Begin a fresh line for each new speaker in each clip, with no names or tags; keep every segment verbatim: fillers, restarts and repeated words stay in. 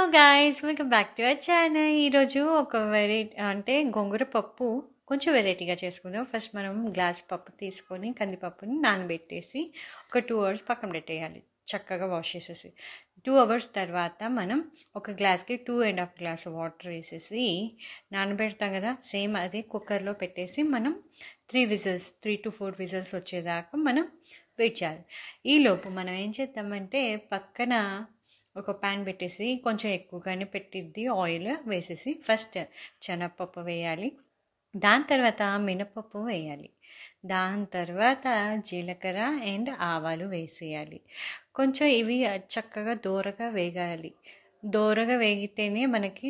Guys welcome back to our channel. ఈరోజు ఒక variety అంటే గోంగూర పప్పు కొంచెం వెరైటీగా చేసుకుందాం. ఫస్ట్ మనం గ్లాస్ పప్పు తీసుకొని కందిపప్పుని నానబెట్టేసి ఒక టూ అవర్స్ పక్కన పెట్టేయాలి. చక్కగా వాష్ చేసేసి టూ అవర్స్ తర్వాత మనం ఒక గ్లాస్కి two and half glass water వేసేసి నానబెడతాం కదా, సేమ్ అదే కుక్కర్లో పెట్టేసి మనం three whistles three to four whistles వచ్చేదాకా మనం వెయిట్ చేయాలి. ఈలోపు మనం ఏం చేద్దామంటే పక్కన ఒక ప్యాన్ పెట్టేసి కొంచెం ఎక్కువగానే పెట్టిద్ది ఆయిల్ వేసేసి ఫస్ట్ శనగపప్పు వేయాలి, దాని తర్వాత మినపప్పు వేయాలి, దాని తర్వాత జీలకర్ర అండ్ ఆవాలు వేసేయాలి. కొంచెం ఇవి చక్కగా దోరగా వేగాలి. దోరగా వేగితేనే మనకి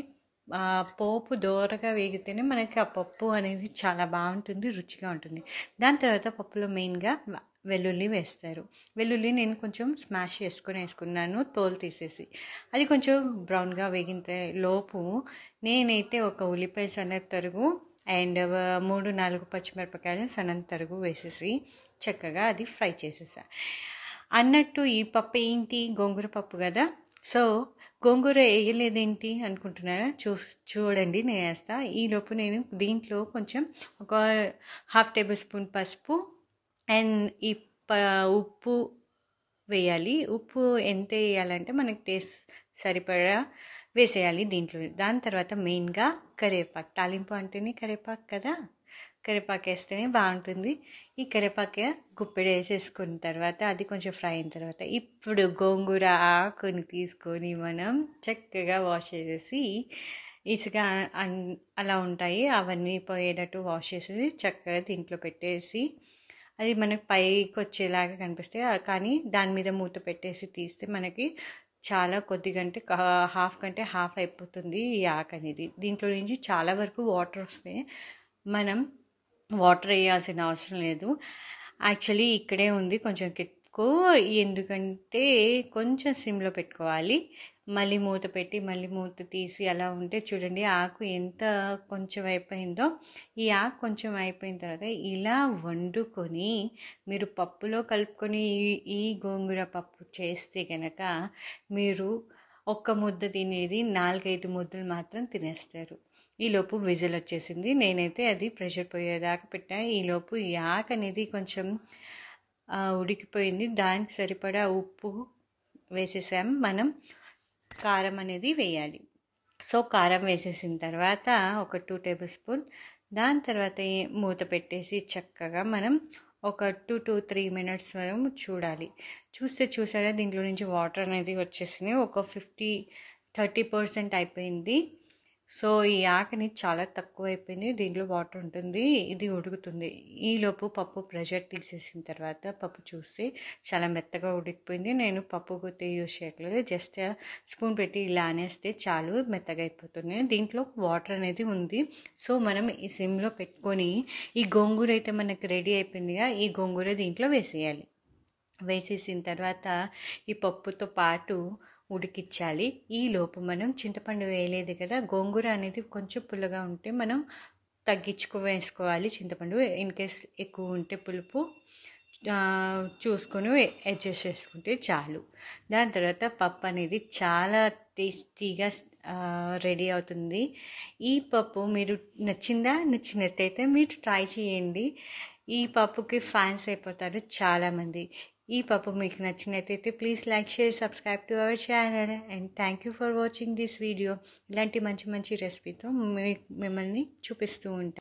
పోపు దోరగా వేగితేనే మనకి ఆ పప్పు అనేది చాలా బాగుంటుంది, రుచిగా ఉంటుంది. దాని తర్వాత పప్పులో మెయిన్గా వెల్లుల్లి వేస్తారు. వెల్లుల్లి నేను కొంచెం స్మాష్ చేసుకొని వేసుకున్నాను, తోలు తీసేసి. అది కొంచెం బ్రౌన్గా వేగిన లోపు నేనైతే ఒక ఉల్లిపాయ సన్నటి తరుగు అండ్ మూడు నాలుగు పచ్చిమిరపకాయలు సన్నటి తరుగు వేసేసి చక్కగా అది ఫ్రై చేసేసా. అన్నట్టు ఈ పప్పు ఏంటి, గోంగూర పప్పు కదా, సో గోంగూర వేయలేదేంటి అనుకుంటున్నారా? చూ చూడండి నేను వేస్తా. ఈలోపు నేను దీంట్లో కొంచెం ఒక హాఫ్ టేబుల్ స్పూన్ పసుపు అండ్ ఈ ప ఉప్పు వేయాలి. ఉప్పు ఎంత వేయాలంటే మనకి టేస్ట్ సరిపడా వేసేయాలి దీంట్లో. దాని తర్వాత మెయిన్గా కరివేపాకు, తాలింపు అంటేనే కరివేపాకు కదా, కరివేపాకు వేస్తేనే బాగుంటుంది. ఈ కరివేపాకు గుప్పెడు వేసేసుకున్న తర్వాత అది కొంచెం ఫ్రై అయిన తర్వాత ఇప్పుడు గోంగూర ఆకుని తీసుకొని మనం చక్కగా వాష్ చేసేసి ఇసుక అలా ఉంటాయి అవన్నీ పోయేటట్టు వాష్ చేసేసి చక్కగా దీంట్లో పెట్టేసి అది మనకు పైకి వచ్చేలాగా కనిపిస్తే కానీ దాని మీద మూత పెట్టేసి తీస్తే మనకి చాలా కొద్దిగా అంటే హాఫ్ కంటే హాఫ్ అయిపోతుంది ఈ ఆకు అనేది. దీంట్లో నుంచి చాలా వరకు వాటర్ వస్తాయి, మనం వాటర్ వేయాల్సిన అవసరం లేదు. యాక్చువల్లీ ఇక్కడే ఉంది కొంచెం కిట్కు, ఎందుకంటే కొంచెం సిమ్లో పెట్టుకోవాలి, మళ్ళీ మూత పెట్టి మళ్ళీ మూత తీసి అలా ఉంటే చూడండి ఆకు ఎంత కొంచెం అయిపోయిందో. ఈ ఆకు కొంచెం అయిపోయిన తర్వాత ఇలా వండుకొని మీరు పప్పులో కలుపుకొని ఈ గోంగూర పప్పు చేస్తే కనుక మీరు ఒక్క ముద్ద తినేది నాలుగైదు ముద్దలు మాత్రం తినేస్తారు. ఈలోపు విజిల్ వచ్చేసింది, నేనైతే అది ప్రెషర్ పోయేదాకా పెట్టాను. ఈలోపు ఈ ఆకు అనేది కొంచెం ఉడికిపోయింది, దానికి సరిపడా ఉప్పు వేసేసాం. మనం కారం అనేది వేయాలి. సో కారం వేసేసిన తర్వాత ఒక టూ టేబుల్ స్పూన్, దాని తర్వాత మూత పెట్టేసి చక్కగా మనం ఒక టూ టు త్రీ మినిట్స్ వరకు చూడాలి. చూస్తే చూసారా దీంట్లో నుంచి వాటర్ అనేది వచ్చేసింది, ఒక ఫిఫ్టీ థర్టీ పర్సెంట్ అయిపోయింది. సో ఈ ఆకుని చాలా తక్కువ అయిపోయింది, దీంట్లో వాటర్ ఉంటుంది, ఇది ఉడుకుతుంది. ఈలోపు పప్పు ప్రెషర్ తీసేసిన తర్వాత పప్పు చూస్తే చాలా మెత్తగా ఉడికిపోయింది. నేను పప్పు గుత్తి యూజ్ చేయట్లేదు, జస్ట్ స్పూన్ పెట్టి ఇలా అనేస్తే చాలు మెత్తగా అయిపోతుంది. దీంట్లో వాటర్ అనేది ఉంది. సో మనం ఈ సిమ్లో పెట్టుకొని ఈ గోంగూర అయితే మనకి రెడీ అయిపోయిందిగా, ఈ గోంగూర దీంట్లో వేసేయాలి. వేసేసిన తర్వాత ఈ పప్పుతో పాటు ఉడికించాలి. ఈలోపు మనం చింతపండు వేయలేదు కదా, గోంగూర అనేది కొంచెం పుల్లగా ఉంటే మనం తగ్గించుకు వేసుకోవాలి చింతపండు. ఇన్ కేస్ ఎక్కువ ఉంటే పులుపు చూసుకొని అడ్జస్ట్ చేసుకుంటే చాలు. దాని తర్వాత పప్పు అనేది చాలా టేస్టీగా రెడీ అవుతుంది. ఈ పప్పు మీరు నచ్చిందా, నచ్చినట్టయితే మీరు ట్రై చేయండి. ఈ పప్పుకి ఫ్యాన్స్ అయిపోతారు చాలామంది. ఈ పప్పు మీకు నచ్చినట్టయితే please like, share, subscribe to our channel and thank you for watching this video. ఇలాంటి మంచి మంచి రెసిపీతో మిమ్మల్ని చూపిస్తూ ఉంటాను.